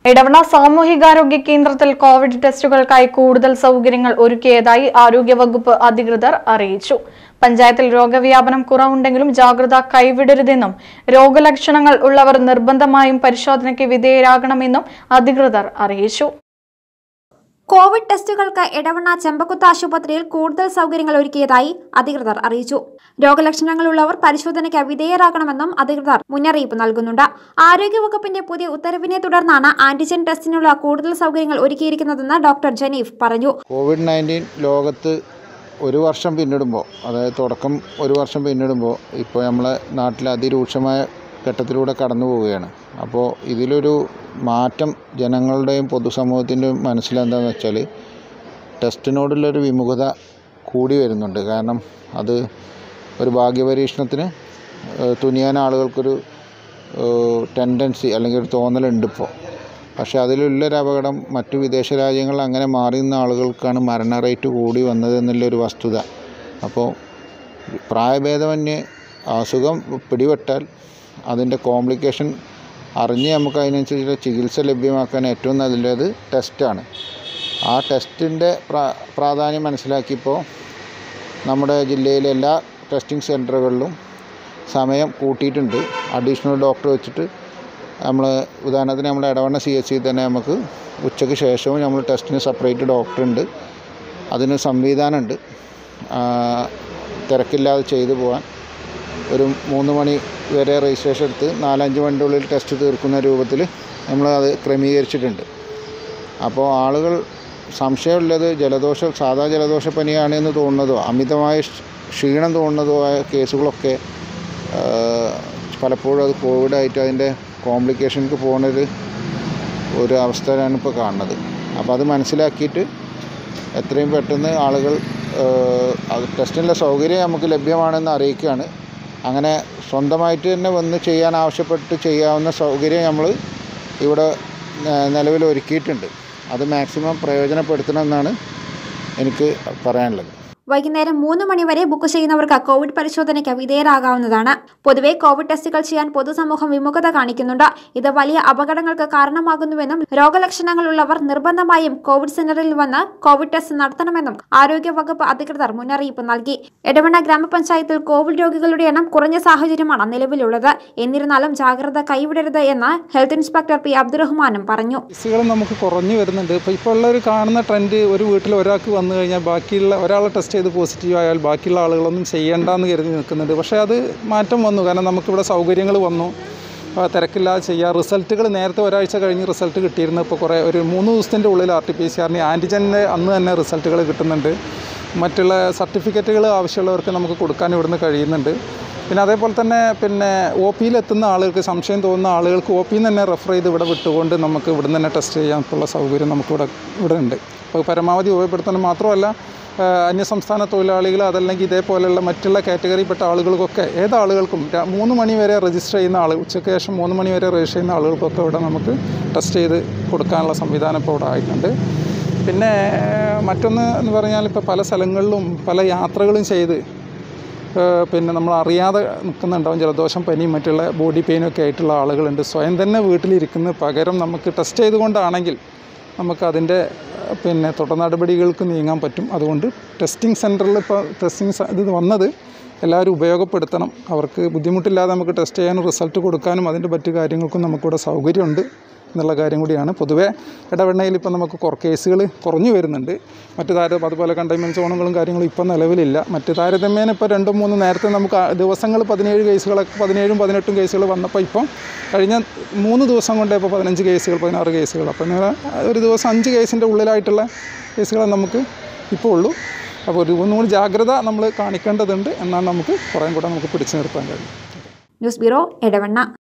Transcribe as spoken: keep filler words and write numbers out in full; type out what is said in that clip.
എടവണ്ണ സാമൂഹികാരോഗ്യ കേന്ദ്രത്തിൽ കോവിഡ് ടെസ്റ്റുകൾക്കായി കൂടുതൽ സൗകര്യങ്ങൾ ഒരുക്കിയതായി ആരോഗ്യവകുപ്പ് അധികൃതർ അറിയിച്ചു. പഞ്ചായത്തിൽ രോഗവ്യാപനം കുറവുണ്ടെങ്കിലും ജാഗ്രത കൈവിടരുതെന്നും രോഗലക്ഷണങ്ങൾ ഉള്ളവർ നിർബന്ധമായും പരിശോധനയ്ക്ക് വിധേയരാകണമെന്നും അധികൃതർ അറിയിച്ചു. കോവിഡ് ടെസ്റ്റുകൾക്ക് എടവണ്ണ ചെമ്പക്കുത്ത് ആശുപത്രിയിൽ കൂടുതൽ സൗകര്യങ്ങൾ ഒരുക്കിയതായി അധികൃതർ അറിയിച്ചു. രോഗലക്ഷണങ്ങളുള്ളവർ പരിശോധനയ്ക്ക് വിധേയരാകണമെന്നും അധികൃതർ മുന്നറിയിപ്പ് നൽകുന്നുണ്ട്. ആരോഗ്യവകുപ്പിന്റെ പുതിയ ഉത്തരവിനെ തുടർന്നാണ് ആന്റിജൻ ടെസ്റ്റിനുള്ള കൂടുതൽ സൗകര്യങ്ങൾ ഒരുക്കിയിരിക്കുന്നതെന്ന് ഡോക്ടർ ജനീഫ് പറഞ്ഞു. കോവിഡ് നയൻറ്റീൻ ലോകത്ത് ഒരു വർഷം പിന്നിടുമ്പോൾ, അതായത് തുടക്കം ഒരു വർഷം പിന്നിടുമ്പോൾ ഇപ്പോൾ നമ്മളെ നാട്ടിൽ അതിരൂക്ഷമായ ഘട്ടത്തിലൂടെ കടന്നു പോവുകയാണ്. അപ്പോൾ ഇതിലൊരു മാറ്റം ജനങ്ങളുടെയും പൊതുസമൂഹത്തിൻ്റെയും മനസ്സിലെന്താണെന്ന് വെച്ചാൽ ടെസ്റ്റിനോടുള്ളൊരു വിമുഖത കൂടി വരുന്നുണ്ട്. കാരണം അത് ഒരു ഭാഗ്യപരീക്ഷണത്തിന് തുനിയാൻ ആളുകൾക്കൊരു ടെൻഡൻസി അല്ലെങ്കിൽ ഒരു തോന്നലുണ്ട് ഇപ്പോൾ. പക്ഷേ അതിലുള്ളൊരു അപകടം മറ്റു വിദേശ രാജ്യങ്ങളിൽ അങ്ങനെ മാറി നിന്ന ആളുകൾക്കാണ് മരണ റേറ്റ് കൂടി വന്നത് എന്നുള്ളൊരു വസ്തുത. അപ്പോൾ പ്രായഭേദമന്യേ അസുഖം പിടിപെട്ടാൽ അതിൻ്റെ കോംപ്ലിക്കേഷൻ അറിഞ്ഞ് നമുക്ക് അതിനനുസരിച്ചുള്ള ചികിത്സ ലഭ്യമാക്കാൻ ഏറ്റവും നല്ലത് ടെസ്റ്റാണ്. ആ ടെസ്റ്റിൻ്റെ പ്രാ പ്രാധാന്യം മനസ്സിലാക്കിയപ്പോൾ നമ്മുടെ ജില്ലയിലെ എല്ലാ ടെസ്റ്റിംഗ് സെൻറ്ററുകളിലും സമയം കൂട്ടിയിട്ടുണ്ട്. അഡീഷണൽ ഡോക്ടർ വെച്ചിട്ട് നമ്മൾ ഉദാഹരണത്തിന് നമ്മുടെ എടവണ്ണ സി എച്ച് സി തന്നെ നമുക്ക് ഉച്ചയ്ക്ക് ശേഷവും നമ്മൾ ടെസ്റ്റിന് സെപ്പറേറ്റ് ഡോക്ടറുണ്ട്. അതിന് സംവിധാനമുണ്ട്. തിരക്കില്ലാതെ ചെയ്തു പോകാൻ ഒരു മൂന്ന് മണി വരെ രജിസ്ട്രേഷൻ എടുത്ത് നാലഞ്ച് മണിൻ്റെ ഉള്ളിൽ ടെസ്റ്റ് തീർക്കുന്ന രൂപത്തിൽ നമ്മൾ അത് ക്രമീകരിച്ചിട്ടുണ്ട്. അപ്പോൾ ആളുകൾ സംശയമുള്ളത് ജലദോഷം സാധാ ജലദോഷപ്പനിയാണ് എന്ന് തോന്നുന്നതോ അമിതമായ ക്ഷീണം തോന്നുന്നതോ ആയ കേസുകളൊക്കെ പലപ്പോഴും അത് കോവിഡായിട്ട് അതിൻ്റെ കോംപ്ലിക്കേഷനിലേക്ക് പോകുന്നൊരു ഒരു അവസ്ഥയാണ് ഇപ്പോൾ കാണുന്നത്. അപ്പോൾ അത് മനസ്സിലാക്കിയിട്ട് എത്രയും പെട്ടെന്ന് ആളുകൾ അത് ടെസ്റ്റിനുള്ള സൗകര്യം നമുക്ക് ലഭ്യമാണെന്ന് അറിയിക്കുകയാണ്. അങ്ങനെ സ്വന്തമായിട്ട് തന്നെ വന്ന് ചെയ്യാൻ ആവശ്യപ്പെട്ട് ചെയ്യാവുന്ന സൗകര്യം നമ്മൾ ഇവിടെ നിലവിൽ ഒരുക്കിയിട്ടുണ്ട്. അത് മാക്സിമം പ്രയോജനപ്പെടുത്തണമെന്നാണ് എനിക്ക് പറയാനുള്ളത്. വൈകുന്നേരം മൂന്ന് മണിവരെ ബുക്ക് ചെയ്യുന്നവർക്ക് കോവിഡ് പരിശോധനയ്ക്ക് വിധേയരാകാവുന്നതാണ്. പൊതുവെ കോവിഡ് ടെസ്റ്റുകൾ ചെയ്യാൻ പൊതുസമൂഹം വിമുഖത കാണിക്കുന്നുണ്ട്. ഇത് വലിയ അപകടങ്ങൾക്ക് കാരണമാകുന്നുവെന്നും രോഗലക്ഷണങ്ങളുള്ളവർ നിർബന്ധമായും കോവിഡ് സെന്ററിൽ വന്ന് കോവിഡ് ടെസ്റ്റ് നടത്തണമെന്നും ആരോഗ്യവകുപ്പ് അധികൃതർ മുന്നറിയിപ്പ് നൽകി. എടവണ്ണ ഗ്രാമപഞ്ചായത്തിൽ കോവിഡ് രോഗികളുടെ എണ്ണം കുറഞ്ഞ സാഹചര്യമാണ് നിലവിലുള്ളത്. എന്നിരുന്നാലും ജാഗ്രത കൈവിടരുത് എന്ന് ഹെൽത്ത് ഇൻസ്പെക്ടർ പി അബ്ദുറഹ്മാനും പറഞ്ഞു. കേസുകൾ നമുക്ക് കുറഞ്ഞു വരുന്നുണ്ട്. ഇപ്പോൾ ഇപ്പോൾ ഉള്ള ഒരു കാണുന്ന ട്രെൻഡ്, ഒരു വീട്ടിൽ ഒരാൾക്ക് വന്നു കഴിഞ്ഞാൽ ബാക്കിയുള്ള ഒരാളെ ടെസ്റ്റ് ചെയ്ത് പോസിറ്റീവ് ആയാൽ ബാക്കിയുള്ള ആളുകളൊന്നും ചെയ്യേണ്ടെന്ന് കരുതി നിൽക്കുന്നുണ്ട്. പക്ഷേ അത് മാറ്റം വന്നു. കാരണം നമുക്കിവിടെ സൗകര്യങ്ങൾ വന്നു. തിരക്കില്ലാതെ ചെയ്യുക. റിസൾട്ടുകൾ നേരത്തെ ഒരാഴ്ച കഴിഞ്ഞ് റിസൾട്ട് കിട്ടിയിരുന്നു. ഇപ്പോൾ കുറേ ഒരു മൂന്ന് ദിവസത്തിൻ്റെ ഉള്ളിൽ ആർ ടി പി സി ആറിന് ആൻറ്റിജൻ്റെ അന്ന് തന്നെ റിസൾട്ടുകൾ കിട്ടുന്നുണ്ട്. മറ്റുള്ള സർട്ടിഫിക്കറ്റുകൾ ആവശ്യമുള്ളവർക്ക് നമുക്ക് കൊടുക്കാൻ ഇവിടുന്ന് കഴിയുന്നുണ്ട്. പിന്നെ അതേപോലെ തന്നെ പിന്നെ ഒ പിയിലെത്തുന്ന ആളുകൾക്ക് സംശയം തോന്നുന്ന ആളുകൾക്ക് ഒ പിയിൽ നിന്ന് തന്നെ റെഫർ ചെയ്ത് ഇവിടെ വിട്ടുകൊണ്ട് നമുക്ക് ഇവിടെ നിന്ന് തന്നെ ടെസ്റ്റ് ചെയ്യാനുള്ള സൗകര്യം നമുക്കിവിടെ ഇവിടെ ഉണ്ട്. അപ്പോൾ പരമാവധി ഉപയോഗപ്പെടുത്താൻ മാത്രമല്ല അന്യസംസ്ഥാന തൊഴിലാളികൾ അതല്ലെങ്കിൽ ഇതേപോലെയുള്ള മറ്റുള്ള കാറ്റഗറിയിൽപ്പെട്ട ആളുകൾക്കൊക്കെ ഏതാളുകൾക്കും മൂന്ന് മണി വരെ രജിസ്റ്റർ ചെയ്യുന്ന ആൾ ഉച്ചയ്ക്ക് ശേഷം മൂന്ന് മണി വരെ രജിസ്റ്റർ ചെയ്യുന്ന ആളുകൾക്കൊക്കെ ഇവിടെ നമുക്ക് ടെസ്റ്റ് ചെയ്ത് കൊടുക്കാനുള്ള സംവിധാനം ഇപ്പോൾ ഇവിടെ ആയിട്ടുണ്ട്. പിന്നെ മറ്റൊന്ന് എന്ന് പറഞ്ഞാൽ ഇപ്പോൾ പല സ്ഥലങ്ങളിലും പല യാത്രകളും ചെയ്ത് പിന്നെ നമ്മൾ അറിയാതെ നിൽക്കുന്നുണ്ടാവും. ജലദോഷം പനിയും മറ്റുള്ള ബോഡി പെയിനൊക്കെ ആയിട്ടുള്ള ആളുകളുണ്ട്. സ്വയം തന്നെ വീട്ടിലിരിക്കുന്ന പകരം നമുക്ക് ടെസ്റ്റ് ചെയ്തുകൊണ്ടാണെങ്കിൽ നമുക്കതിൻ്റെ പിന്നെ തുടർ നടപടികൾക്ക് നീങ്ങാൻ പറ്റും. അതുകൊണ്ട് ടെസ്റ്റിംഗ് സെൻറ്ററിൽ ഇപ്പോൾ ടെസ്റ്റിംഗ് ഇത് വന്നത് എല്ലാവരും ഉപയോഗപ്പെടുത്തണം. അവർക്ക് ബുദ്ധിമുട്ടില്ലാതെ നമുക്ക് ടെസ്റ്റ് ചെയ്യാനും റിസൾട്ട് കൊടുക്കാനും അതിൻ്റെ മറ്റു കാര്യങ്ങൾക്കും നമുക്കിവിടെ സൗകര്യമുണ്ട് എന്നുള്ള കാര്യം കൂടിയാണ്. പൊതുവേ ഇടവണ്ണയിൽ ഇപ്പോൾ നമുക്ക് കുറേ കേസുകൾ കുറഞ്ഞു വരുന്നുണ്ട്. മറ്റു താരം അതുപോലെ കണ്ടെയ്ൻമെൻറ്റ് സോണുകളും കാര്യങ്ങളും ഇപ്പോൾ നിലവിലില്ല. മറ്റു താരതമ്യേന ഇപ്പോൾ രണ്ടും മൂന്നും നേരത്തെ നമുക്ക് ദിവസങ്ങൾ പതിനേഴ് കേസുകളൊക്കെ പതിനേഴും പതിനെട്ടും കേസുകൾ വന്നപ്പോൾ ഇപ്പം കഴിഞ്ഞ മൂന്ന് ദിവസം കൊണ്ട് ഇപ്പോൾ പതിനഞ്ച് കേസുകൾ പതിനാറ് കേസുകൾ അപ്പോൾ നിങ്ങൾ ഒരു ദിവസം അഞ്ച് കേസിൻ്റെ ഉള്ളിലായിട്ടുള്ള കേസുകൾ നമുക്ക് ഇപ്പോൾ ഉള്ളൂ. അപ്പോൾ ഒരു ഒന്നുകൂടി ജാഗ്രത നമ്മൾ കാണിക്കേണ്ടതുണ്ട്. എന്നാൽ നമുക്ക് കുറേ കൂടെ നമുക്ക് പിടിച്ചു നിർത്താൻ കഴിയും. News bureau Edavanna.